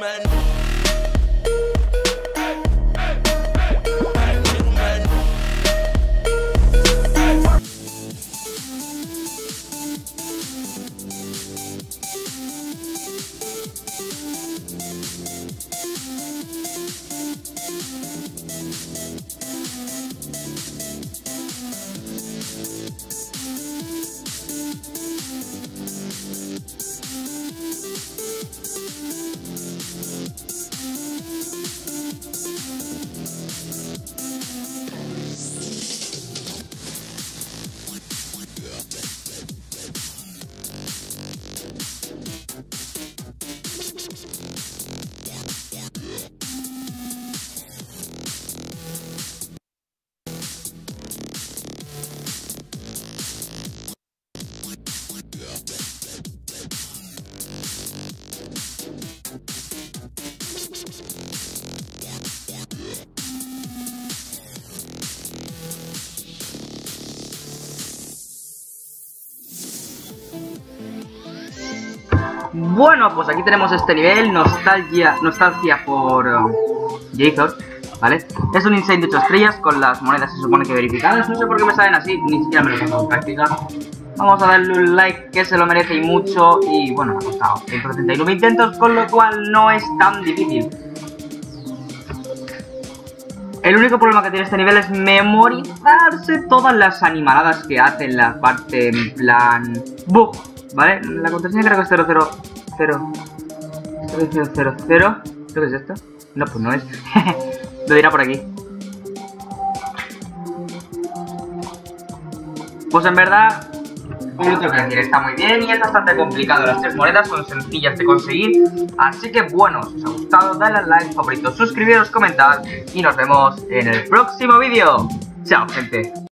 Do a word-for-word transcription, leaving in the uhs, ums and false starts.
Bueno, pues aquí tenemos este nivel, nostalgia, nostalgia por uh, Jason, ¿vale? Es un Insane de ocho estrellas con las monedas se supone que verificadas, no sé por qué me salen así, ni siquiera me lo he puesto en práctica. Vamos a darle un like que se lo merece y mucho, y bueno, me ha costado ciento setenta y nueve intentos, con lo cual no es tan difícil. El único problema que tiene este nivel es memorizarse todas las animaladas que hace en la parte en plan bug, ¿vale? La contraseña creo que es cero cero cero cero cero cero cero. ¿Qué es esto? No, pues no es. Lo dirá por aquí. Pues en verdad, no tengo que decir, está muy bien y es bastante complicado. Las tres monedas son sencillas de conseguir. Así que bueno, si os ha gustado, dale al like, favorito, suscribiros, comentad y nos vemos en el próximo vídeo. Chao, gente.